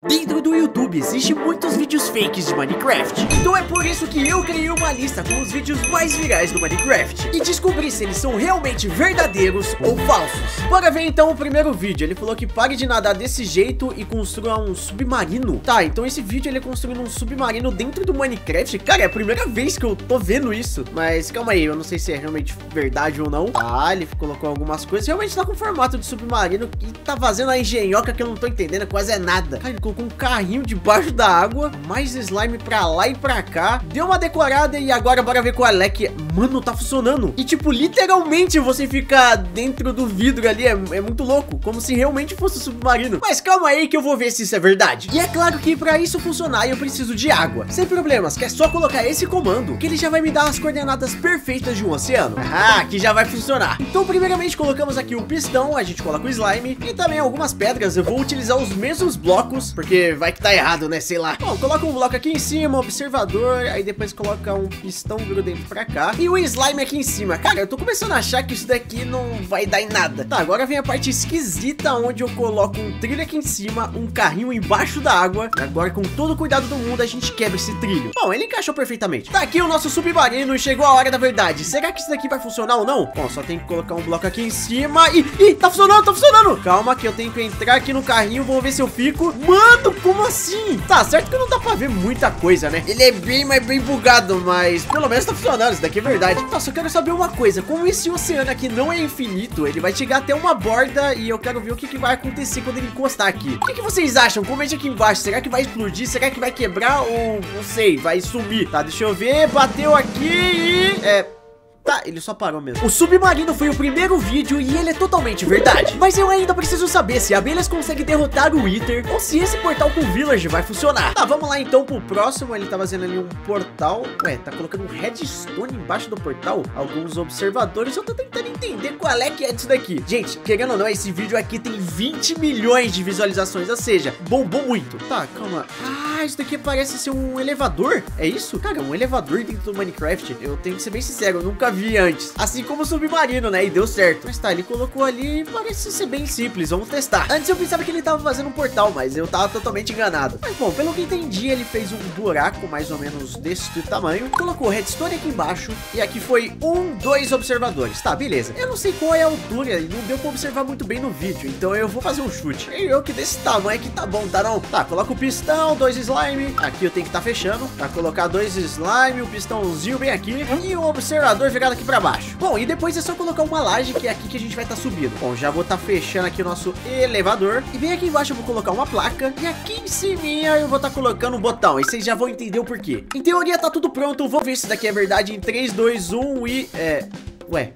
Dentro do YouTube existem muitos vídeos fakes de Minecraft, então é por isso que eu criei uma lista com os vídeos mais virais do Minecraft e descobri se eles são realmente verdadeiros ou falsos. Bora ver então o primeiro vídeo. Ele falou que pare de nadar desse jeito e construa um submarino. Tá, então esse vídeo ele é construindo um submarino dentro do Minecraft. Cara, é a primeira vez que eu tô vendo isso. Mas calma aí, eu não sei se é realmente verdade ou não. Tá, ele colocou algumas coisas. Realmente tá com formato de submarino e tá fazendo a engenhoca que eu não tô entendendo quase é nada. Cara, ele colocou um carrinho debaixo da água, mais slime pra lá e pra cá, deu uma decorada e agora bora ver qual é que... Mano, tá funcionando. E tipo, literalmente você fica dentro do vidro ali, é muito louco, como se realmente fosse um submarino. Mas calma aí que eu vou ver se isso é verdade. E é claro que pra isso funcionar eu preciso de água. Sem problemas, que é só colocar esse comando, que ele já vai me dar as coordenadas perfeitas de um oceano. Ah, que já vai funcionar. Então primeiramente colocamos aqui o pistão, a gente coloca o slime e também algumas pedras. Eu vou utilizar os mesmos blocos, porque vai que tá errado, né? Sei lá. Bom, coloca um bloco aqui em cima, observador, aí depois coloca um pistão grudento pra cá e o slime aqui em cima. Cara, eu tô começando a achar que isso daqui não vai dar em nada. Tá, agora vem a parte esquisita, onde eu coloco um trilho aqui em cima, um carrinho embaixo da água. Agora, com todo o cuidado do mundo, a gente quebra esse trilho. Bom, ele encaixou perfeitamente. Tá aqui o nosso submarino e chegou a hora da verdade. Será que isso daqui vai funcionar ou não? Bom, só tem que colocar um bloco aqui em cima e tá funcionando, tá funcionando. Calma que eu tenho que entrar aqui no carrinho, vamos ver se eu fico. Mano, como assim? Tá, certo que não dá pra ver muita coisa, né? Ele é bem bugado, mas pelo menos tá funcionando, isso daqui é verdade. Tá, só quero saber uma coisa, como esse oceano aqui não é infinito, ele vai chegar até uma borda e eu quero ver o que vai acontecer quando ele encostar aqui. O que vocês acham? Comente aqui embaixo, será que vai explodir? Será que vai quebrar ou, não sei, vai sumir? Tá, deixa eu ver, bateu aqui e... Tá, ele só parou mesmo. O submarino foi o primeiro vídeo e ele é totalmente verdade. Mas eu ainda preciso saber se abelhas conseguem derrotar o Wither ou se esse portal com o Village vai funcionar. Tá, vamos lá então pro próximo. Ele tá fazendo ali um portal. Ué, tá colocando um redstone embaixo do portal. Alguns observadores. Eu tô tentando entender qual é que é disso daqui. Gente, querendo ou não, esse vídeo aqui tem 20 milhões de visualizações. Ou seja, bombou muito. Tá, calma. Ah, isso daqui parece ser um elevador. É isso? Cara, um elevador dentro do Minecraft. Eu tenho que ser bem sincero, eu nunca vi antes, assim como o submarino, né, e deu certo. Mas tá, ele colocou ali, parece ser bem simples, vamos testar. Antes eu pensava que ele tava fazendo um portal, mas eu tava totalmente enganado. Mas bom, pelo que entendi, ele fez um buraco mais ou menos desse tamanho, colocou redstone aqui embaixo e aqui foi 2 observadores. Tá, beleza. Eu não sei qual é a altura e não deu pra observar muito bem no vídeo, então eu vou fazer um chute. E eu que desse tamanho aqui tá bom, tá não? Tá, coloca o pistão, 2 slime, aqui eu tenho que tá fechando, pra colocar 2 slime, o pistãozinho bem aqui e o observador virado aqui pra baixo. Bom, e depois é só colocar uma laje que é aqui que a gente vai estar subindo. Bom, já vou estar fechando aqui o nosso elevador e bem aqui embaixo eu vou colocar uma placa e aqui em cima eu vou estar colocando um botão e vocês já vão entender o porquê. Em teoria tá tudo pronto, vou ver se isso daqui é verdade em 3, 2, 1 e... Ué,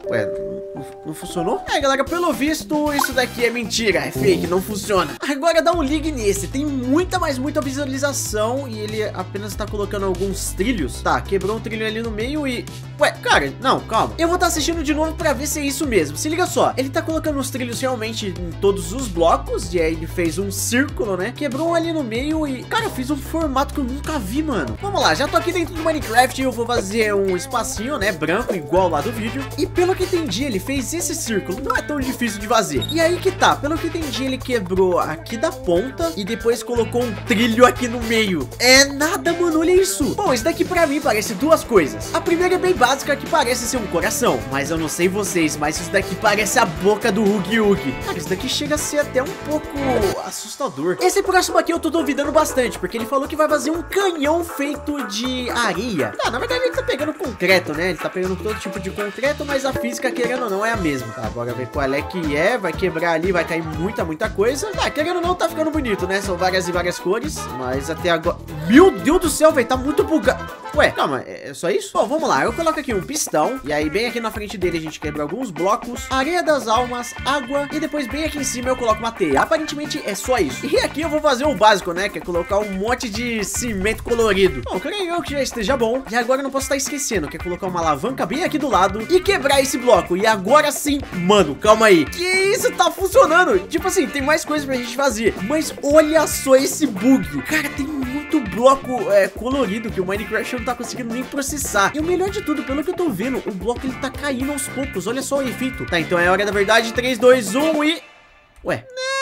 não funcionou? É, galera, pelo visto, isso daqui é mentira, é fake, não funciona. Agora dá um ligue nesse, tem muita visualização e ele apenas tá colocando alguns trilhos. Tá, quebrou um trilho ali no meio e... Ué, cara, não, calma. Eu vou estar assistindo de novo pra ver se é isso mesmo. Se liga só, ele tá colocando os trilhos realmente em todos os blocos e aí ele fez um círculo, né? Quebrou um ali no meio e... Cara, eu fiz um formato que eu nunca vi, mano. Vamos lá, já tô aqui dentro do Minecraft e eu vou fazer um espacinho, né, branco, igual lá do vídeo. E pelo que entendi, ele fez esse círculo, não é tão difícil de fazer. E aí que tá, pelo que entendi, ele quebrou aqui da ponta e depois colocou um trilho aqui no meio. É nada, mano, olha isso. Bom, isso daqui pra mim parece duas coisas. A primeira é bem básica, que parece ser um coração, mas eu não sei vocês, mas isso daqui parece a boca do Huggy Wuggy. Cara, isso daqui chega a ser até um pouco assustador. Esse próximo aqui eu tô duvidando bastante, porque ele falou que vai fazer um canhão feito de areia. Tá, na verdade ele tá pegando concreto, né? Ele tá pegando todo tipo de concreto, mas a física, querendo ou não, é a mesma. Tá, bora ver qual é que é. Vai quebrar ali, vai cair muita coisa. Tá, querendo ou não, tá ficando bonito, né? São várias e várias cores, mas até agora... Meu Deus do céu, velho, tá muito bugado. Ué, calma, é só isso? Bom, vamos lá, eu coloco aqui um pistão, e aí bem aqui na frente dele a gente quebra alguns blocos, areia das almas, água, e depois bem aqui em cima eu coloco uma teia. Aparentemente é só isso. E aqui eu vou fazer o básico, né, que é colocar um monte de cimento colorido. Bom, creio eu que já esteja bom. E agora eu não posso estar esquecendo, que é colocar uma alavanca bem aqui do lado e quebrar esse bloco. E agora sim, mano, calma aí. Que isso, tá funcionando? Tipo assim, tem mais coisas pra gente fazer, mas olha só esse bug. Cara, tem muito bloco colorido que o Minecraft não tá conseguindo nem processar. E o melhor de tudo, pelo que eu tô vendo, o bloco ele tá caindo aos poucos. Olha só o efeito. Tá, então é hora da verdade. 3, 2, 1 e... Ué, não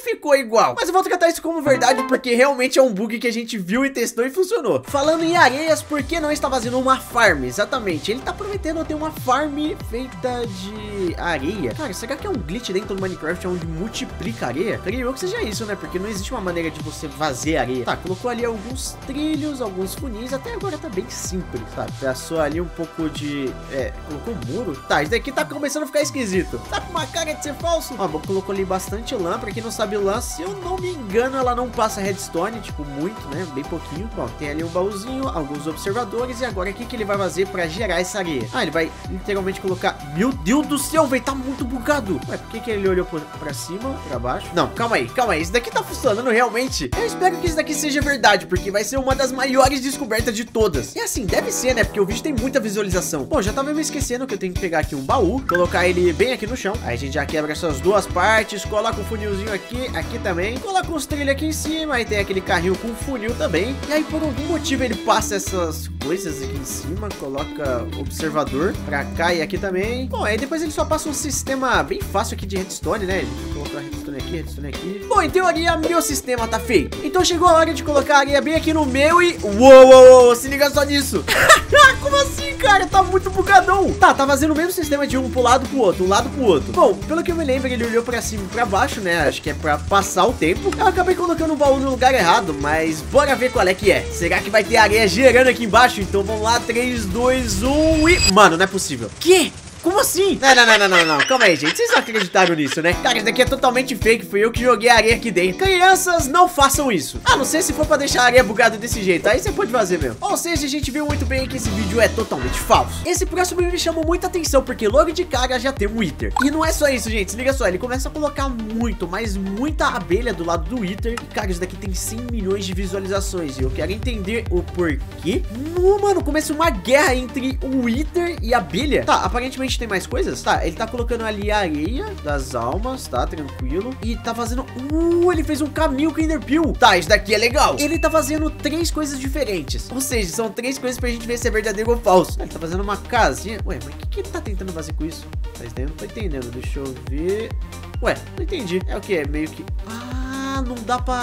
ficou igual. Mas eu vou tratar isso como verdade porque realmente é um bug que a gente viu e testou e funcionou. Falando em areias, por que não está fazendo uma farm? Exatamente, ele tá prometendo ter uma farm feita de areia. Cara, será que é um glitch dentro do Minecraft onde multiplica areia? Creio eu que seja isso, né? Porque não existe uma maneira de você fazer areia. Tá, colocou ali alguns trilhos, alguns funis. Até agora tá bem simples, tá? Traçou ali um pouco de... colocou um muro. Tá, isso daqui tá começando a ficar esquisito. Tá com uma cara de ser falso. Ó, colocou ali bastante lã. Pra quem não sabe, lã, se eu não me engano, ela não passa redstone, tipo, muito, né? Bem pouquinho. Bom, tem ali um baúzinho, alguns observadores. E agora, o que ele vai fazer pra gerar essa areia? Ah, ele vai literalmente colocar... Meu Deus do céu, velho, tá muito bugado. Ué, por que ele olhou pra cima, pra baixo? Não, calma aí, calma aí. Isso daqui tá funcionando realmente. Eu espero que isso daqui seja verdade, porque vai ser uma das maiores descobertas de todas. E assim, deve ser, né? Porque o vídeo tem muita visualização. Bom, já tava me esquecendo que eu tenho que pegar aqui um baú, colocar ele bem aqui no chão. Aí a gente já quebra essas duas partes, coloca um funilzinho aqui, aqui também. Coloca uns trilhos aqui em cima, aí tem aquele carrinho com funil também. E aí, por algum motivo, ele passa essas coisas aqui em cima, coloca observador pra cá e aqui também. Bom, aí depois ele só passa um sistema bem fácil aqui de redstone, né? Ele colocou a redstone aqui, redstone aqui. Bom, em teoria, meu sistema tá feito. Então chegou a hora de colocar a areia bem aqui no meu e... Uou, se liga só nisso. Como assim, cara? Tá muito bugadão. Tá fazendo o mesmo sistema de um pro lado pro outro, um lado pro outro. Bom, pelo que eu me lembro, ele olhou pra cima e pra baixo, né? Acho que é pra passar o tempo. Eu acabei colocando o baú no lugar errado, mas bora ver qual é que é. Será que vai ter areia gerando aqui embaixo? Então vamos lá, 3, 2, 1 e... Mano, não é possível. Que? Como assim? Não. Calma aí, gente. Vocês não acreditaram nisso, né? Cara, isso daqui é totalmente fake. Fui eu que joguei a areia aqui dentro. Crianças, não façam isso. Ah, não sei se for pra deixar a areia bugada desse jeito. Aí você pode fazer mesmo. Ou seja, a gente viu muito bem que esse vídeo é totalmente falso. Esse próximo me chamou muita atenção, porque logo de cara já tem um Wither. E não é só isso, gente. Se liga só. Ele começa a colocar muito, mas muita abelha do lado do Wither. E, cara, isso daqui tem 100 milhões de visualizações. E eu quero entender o porquê. Mano, começa uma guerra entre o Wither e a abelha. Tá, aparentemente tem mais coisas? Tá, ele tá colocando ali a areia das almas, tá? Tranquilo. E tá fazendo... ele fez um caminho com o Enderpeel. Tá, isso daqui é legal. Ele tá fazendo 3 coisas diferentes. Ou seja, são 3 coisas pra gente ver se é verdadeiro ou falso. Ele tá fazendo uma casinha. Ué, mas o que ele tá tentando fazer com isso? Eu não tô entendendo. Deixa eu ver... Ué, não entendi. É o que? É meio que... não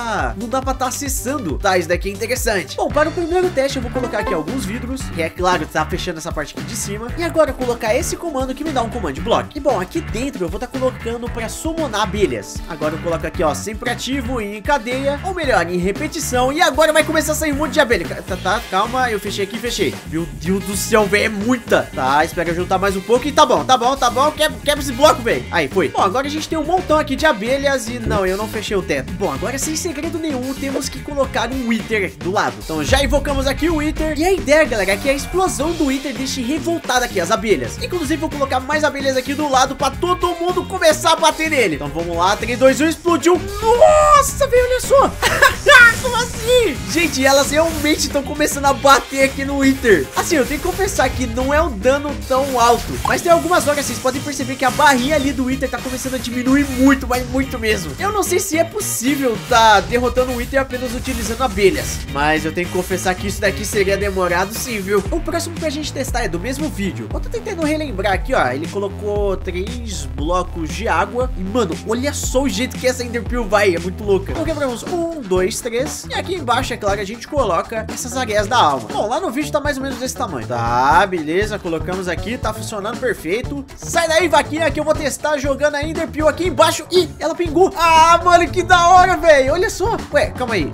dá pra tá acessando. Tá, isso daqui é interessante. Bom, para o primeiro teste eu vou colocar aqui alguns vidros, que é claro, tá fechando essa parte aqui de cima. E agora eu colocar esse comando que me dá um command block. E bom, aqui dentro eu vou estar colocando pra summonar abelhas. Agora eu coloco aqui, ó, sempre ativo e em cadeia, ou melhor, em repetição. E agora vai começar a sair um monte de abelha. Tá, calma, eu fechei aqui, fechei. Meu Deus do céu, velho, é muita. Tá, espera eu juntar mais um pouco e tá bom. Quebra esse bloco, velho. Aí, foi. Bom, agora a gente tem um montão aqui de abelhas e não, eu não fechei o teto. Bom, agora sem segredo nenhum, temos que colocar um Wither aqui do lado. Então já invocamos aqui o Wither. E a ideia, galera, é que a explosão do Wither deixe revoltada aqui as abelhas. Inclusive, vou colocar mais abelhas aqui do lado pra todo mundo começar a bater nele. Então vamos lá, 3, 2, 1, explodiu. Nossa, velho, olha só. Como assim? Gente, elas realmente estão começando a bater aqui no Wither. Assim, eu tenho que confessar que não é um dano tão alto, mas tem algumas horas, vocês podem perceber que a barrinha ali do Wither tá começando a diminuir muito, mas muito mesmo. Eu não sei se é possível tá derrotando o Wither apenas utilizando abelhas, mas eu tenho que confessar que isso daqui seria demorado sim, viu? O próximo pra gente testar é do mesmo vídeo. Eu tô tentando relembrar aqui, ó. Ele colocou 3 blocos de água. E, mano, olha só o jeito que essa Enderpeel vai. É muito louca. Então quebramos 1, 2, 3. E aqui embaixo, é claro, a gente coloca essas areias da alma. Bom, lá no vídeo tá mais ou menos desse tamanho. Tá, beleza. Colocamos aqui. Tá funcionando perfeito. Sai daí, vaquinha, que eu vou testar jogando a Enderpeel aqui embaixo. Ih, ela pingou. Ah, mano, que da hora, velho. Olha só. Ué, calma aí.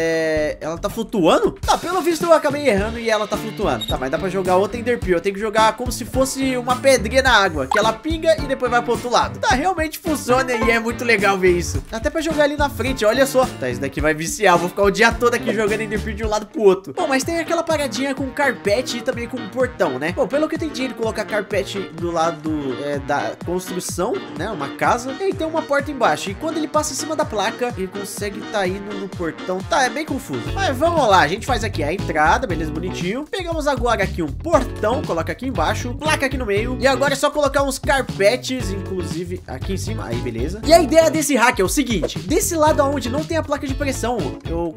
Ela tá flutuando? Tá, pelo visto eu acabei errando e ela tá flutuando. Tá, mas dá pra jogar outra Enderpeel. Eu tenho que jogar como se fosse uma pedrinha na água, que ela pinga e depois vai pro outro lado. Tá, realmente funciona e é muito legal ver isso. Dá até pra jogar ali na frente, olha só. Tá, isso daqui vai viciar. Eu vou ficar o dia todo aqui jogando Enderpeel de um lado pro outro. Bom, mas tem aquela paradinha com carpete e também com um portão, né? Bom, pelo que eu entendi, ele coloca carpete do lado da construção, né? Uma casa. E aí tem uma porta embaixo. E quando ele passa em cima da placa, ele consegue tá indo no portão. Tá, Tá, é bem confuso. Mas vamos lá, a gente faz aqui a entrada, beleza, bonitinho. Pegamos agora aqui um portão, coloca aqui embaixo, placa aqui no meio. E agora é só colocar uns carpetes, inclusive aqui em cima. Aí, beleza. E a ideia desse hack é o seguinte: desse lado onde não tem a placa de pressão, eu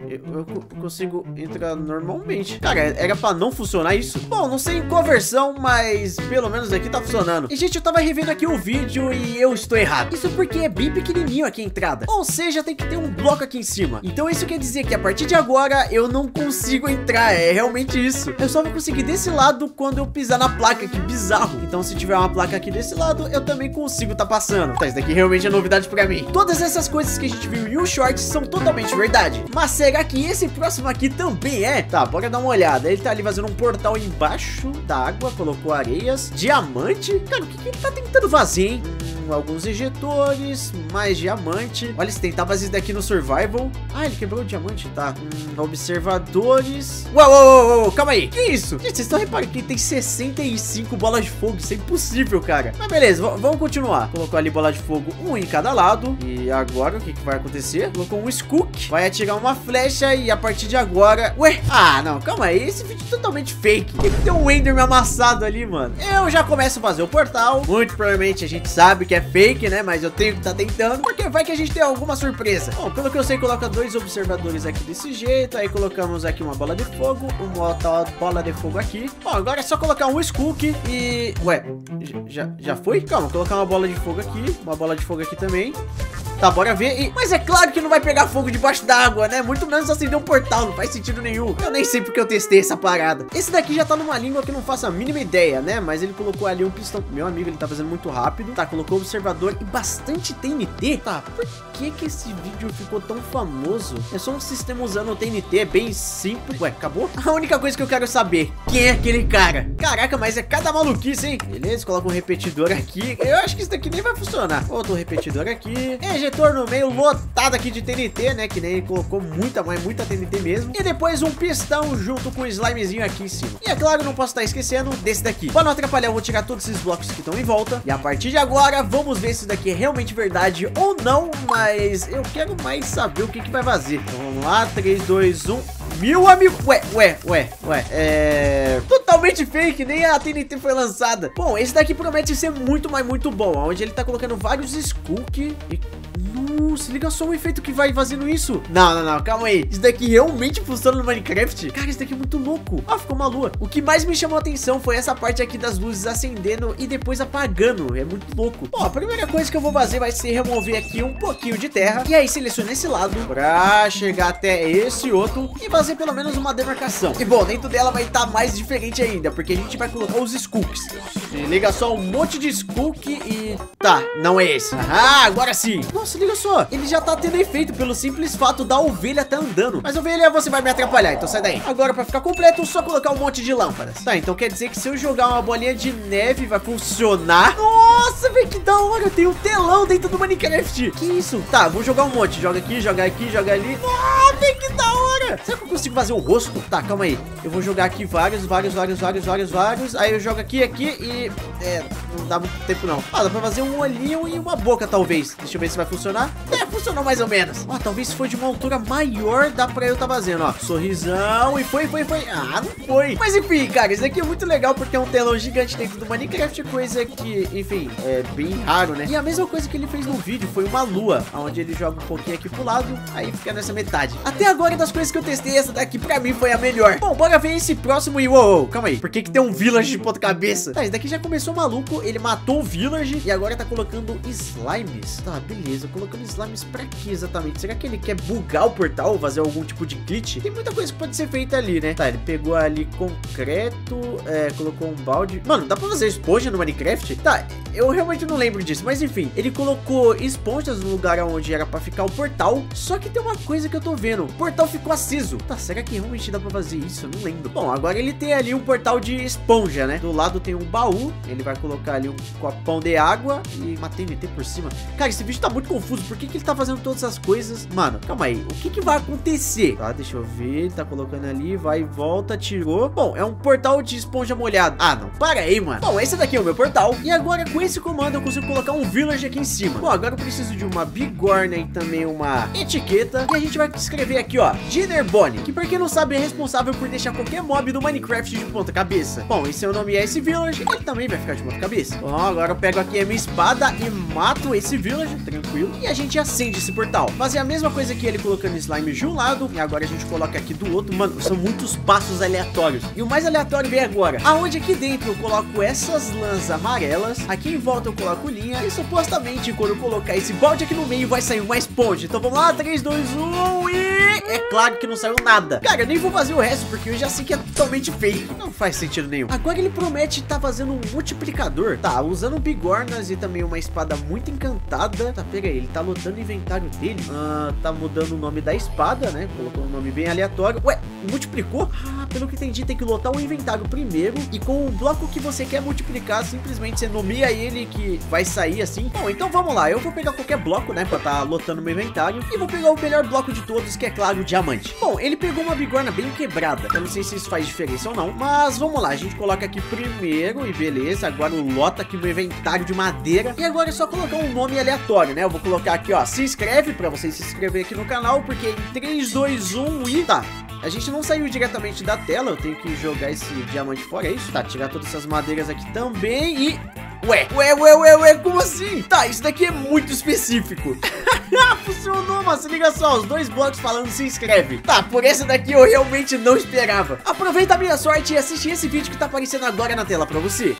consigo entrar normalmente. Cara, era pra não funcionar isso? Bom, não sei em qual versão, mas pelo menos aqui tá funcionando. E, gente, eu tava revendo aqui o vídeo e eu estou errado. Isso porque é bem pequenininho aqui a entrada. Ou seja, tem que ter um bloco aqui em cima. Então isso quer dizer que a partir de agora eu não consigo entrar. É realmente isso. Eu só vou conseguir desse lado quando eu pisar na placa. Que bizarro. Então se tiver uma placa aqui desse lado, eu também consigo tá passando. Tá, isso daqui realmente é novidade pra mim. Todas essas coisas que a gente viu em um short são totalmente verdade. Mas será que esse próximo aqui também é? Tá, bora dar uma olhada. Ele tá ali fazendo um portal embaixo da água. Colocou areias. Diamante. Cara, o que ele tá tentando fazer, hein? Alguns ejetores, mais diamante. Olha, se tentar fazer isso daqui no survival. Ah, ele quebrou o diamante, tá. Observadores. Uou, calma aí. Que isso? Gente, vocês estão reparando que tem 65 bolas de fogo. Isso é impossível, cara. Mas beleza, vamos continuar. Colocou ali bola de fogo, um em cada lado. E agora, o que vai acontecer? Colocou um Skook. Vai atirar uma flecha e a partir de agora... Ué? Ah, não, calma aí. Esse vídeo é totalmente fake. Tem um Enderman amassado ali, mano. Eu já começo a fazer o portal. Muito provavelmente a gente sabe que é fake, né? Mas eu tenho que estar tentando, porque vai que a gente tem alguma surpresa. Bom, pelo que eu sei, coloca 2 observadores aqui desse jeito. Aí colocamos aqui uma bola de fogo, uma outra bola de fogo aqui. Bom, agora é só colocar um Skook e... Ué, já foi? Calma, colocar uma bola de fogo aqui, uma bola de fogo aqui também. Tá, bora ver. Mas é claro que não vai pegar fogo debaixo d'água, né? Muito menos acender um portal, não faz sentido nenhum. Eu nem sei porque eu testei essa parada. Esse daqui já tá numa língua que eu não faço a mínima ideia, né? Mas ele colocou ali um pistão. Meu amigo, ele tá fazendo muito rápido. Tá, colocou observador e bastante TNT. Tá, por que esse vídeo ficou tão famoso? É só um sistema usando o TNT, é bem simples. Ué, acabou? A única coisa que eu quero saber, quem é aquele cara? Caraca, mas é cada maluquice, hein? Beleza, coloca um repetidor aqui. Eu acho que isso daqui nem vai funcionar. Outro repetidor aqui. Ejetor no meio, lotado aqui de TNT, né? Que nem ele colocou muita TNT mesmo. E depois um pistão junto com o slimezinho aqui em cima. E é claro, não posso estar esquecendo desse daqui. Pra não atrapalhar, eu vou tirar todos esses blocos que estão em volta. E a partir de agora, vamos ver se isso daqui é realmente verdade ou não. Mas eu quero mais saber o que vai fazer. Então vamos lá, 3, 2, 1. Meu amigo, ué, totalmente fake, nem a TNT foi lançada. Bom, esse daqui promete ser muito, mas muito bom. Onde ele tá colocando vários Skook e... Se liga só o efeito que vai fazendo isso. Não, calma aí. Isso daqui realmente funciona no Minecraft? Cara, isso daqui é muito louco. Ah, ficou uma lua. O que mais me chamou a atenção foi essa parte aqui das luzes acendendo e depois apagando. É muito louco. Bom, a primeira coisa que eu vou fazer vai ser remover aqui um pouquinho de terra. E aí selecionar esse lado pra chegar até esse outro e fazer pelo menos uma demarcação. E bom, dentro dela vai estar mais diferente ainda, porque a gente vai colocar os Skooks. Se liga só, um monte de Skook e... Tá, não é esse. Ah, agora sim. Nossa, liga só. Ele já tá tendo efeito pelo simples fato da ovelha tá andando. Mas ovelha, você vai me atrapalhar, então sai daí. Agora, pra ficar completo, só colocar um monte de lâmpadas. Tá, então quer dizer que se eu jogar uma bolinha de neve, vai funcionar. Nossa, velho, que da hora. Tem um telão dentro do Minecraft. Que isso? Tá, vou jogar um monte. Joga aqui, joga ali. Ah, velho, que da hora. Será que eu consigo fazer um rosto? Tá, calma aí. Eu vou jogar aqui vários. Aí eu jogo aqui e... não dá muito tempo, não. Ah, dá pra fazer um olhinho e uma boca, talvez. Deixa eu ver se vai funcionar. Funcionou mais ou menos. Ó, talvez se for de uma altura maior, dá pra eu tá fazendo, ó. Sorrisão e foi. Ah, não foi. Mas enfim, cara, isso aqui é muito legal porque é um telão gigante dentro do Minecraft, coisa que, enfim, é bem raro, né? E a mesma coisa que ele fez no vídeo foi uma lua, onde ele joga um pouquinho aqui pro lado, aí fica nessa metade. Até agora, das coisas que eu testei, essa daqui pra mim foi a melhor. Bom, bora ver esse próximo e... Uou, calma aí. Por que tem um village de ponta cabeça? Tá, esse daqui já começou maluco, ele matou o village e agora tá colocando slimes. Tá, beleza, colocando slimes pra quê exatamente? Será que ele quer bugar o portal, fazer algum tipo de glitch? Tem muita coisa que pode ser feita ali, né? Tá, ele pegou ali concreto, colocou um balde. Mano, dá pra fazer esponja no Minecraft? Tá, eu realmente não lembro disso, mas enfim, ele colocou esponjas no lugar onde era pra ficar o portal, só que tem uma coisa que eu tô vendo, o portal ficou aceso. Tá, será que realmente dá pra fazer isso? Eu não lembro. Bom, agora ele tem ali um portal de esponja, né? Do lado tem um baú, ele vai colocar ali um copão de água e uma TNT por cima. Cara, esse vídeo tá muito confuso. Por que ele tá fazendo todas essas coisas? Mano, calma aí. O que vai acontecer? Tá, deixa eu ver. Ele tá colocando ali, vai e volta, tirou. Bom, é um portal de esponja molhada. Ah, não. Para aí, mano. Bom, esse daqui é o meu portal. E agora, com esse comando, eu consigo colocar um village aqui em cima. Bom, agora eu preciso de uma bigorna e também uma etiqueta. E a gente vai escrever aqui, ó, Dinnerbone, que, pra quem não sabe, é responsável por deixar qualquer mob do Minecraft de ponta cabeça. Bom, e seu nome é esse village, ele também vai ficar de ponta cabeça. Bom, agora eu pego aqui a minha espada e mato esse village, tranquilo. E a gente acende esse portal. Fazer a mesma coisa que ele colocando slime de um lado. E agora a gente coloca aqui do outro. Mano, são muitos passos aleatórios. E o mais aleatório vem agora. Aonde aqui dentro eu coloco essas lãs amarelas. Aqui em volta eu coloco linha. E supostamente quando eu colocar esse balde aqui no meio vai sair uma esponja. Então vamos lá, 3, 2, 1 e... É claro que não saiu nada. Cara, eu nem vou fazer o resto porque eu já sei que é totalmente fake. Não faz sentido nenhum. Agora ele promete estar fazendo um multiplicador. Tá, usando bigornas e também uma espada muito encantada. Tá, pega aí, ele tá lotando o inventário dele. Tá mudando o nome da espada, né? Colocou um nome bem aleatório. Ué, multiplicou? Ah, pelo que entendi, tem que lotar o inventário primeiro. E com o bloco que você quer multiplicar, simplesmente você nomeia ele que vai sair assim. Bom, então vamos lá. Eu vou pegar qualquer bloco, né? Pra tá lotando o meu inventário. E vou pegar o melhor bloco de todos, que é claro, o diamante. Bom, ele pegou uma bigorna bem quebrada. Eu não sei se isso faz diferença ou não. Mas vamos lá. A gente coloca aqui primeiro e beleza. Agora lota aqui meu inventário de madeira. E agora é só colocar um nome aleatório, né? Eu vou colocar aqui, ó, se inscreve pra vocês se inscrever aqui no canal, porque em 3, 2, 1 e... Tá. A gente não saiu diretamente da tela, eu tenho que jogar esse diamante fora, é isso? Tá, tirar todas essas madeiras aqui também e... Ué, como assim? Tá, isso daqui é muito específico. Funcionou, mas se liga só, os dois blocos falando se inscreve. Tá, por essa daqui eu realmente não esperava. Aproveita a minha sorte e assiste esse vídeo que tá aparecendo agora na tela pra você.